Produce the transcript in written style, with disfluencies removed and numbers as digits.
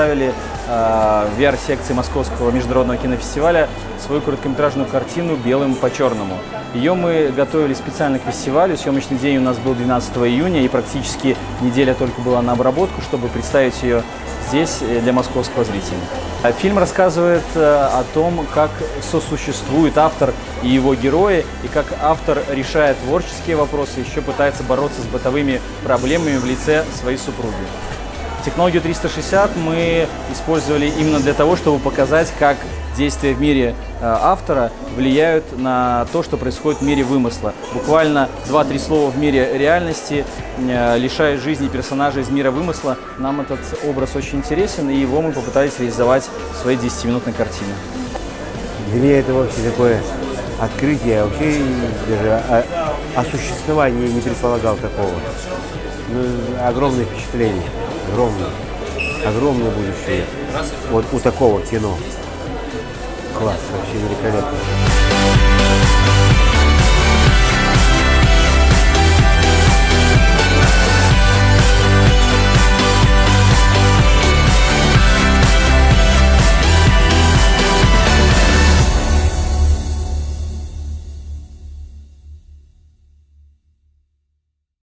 представили в VR-секции Московского международного кинофестиваля свою короткометражную картину «Белым по черному». Ее мы готовили специально к фестивалю. Съемочный день у нас был 12 июня, и практически неделя только была на обработку, чтобы представить ее здесь для московского зрителя. Фильм рассказывает о том, как сосуществует автор и его герои, и как автор решает творческие вопросы, еще пытается бороться с бытовыми проблемами в лице своей супруги. Технологию 360 мы использовали именно для того, чтобы показать, как действия в мире автора влияют на то, что происходит в мире вымысла. Буквально 2-3 слова в мире реальности лишают жизни персонажей из мира вымысла. Нам этот образ очень интересен, и его мы попытались реализовать в своей 10-минутной картине. Для меня это вообще такое открытие. Вообще даже о существовании не предполагал такого. Огромное впечатление. Огромное будущее. Вот у такого кино. Класс, вообще великолепно.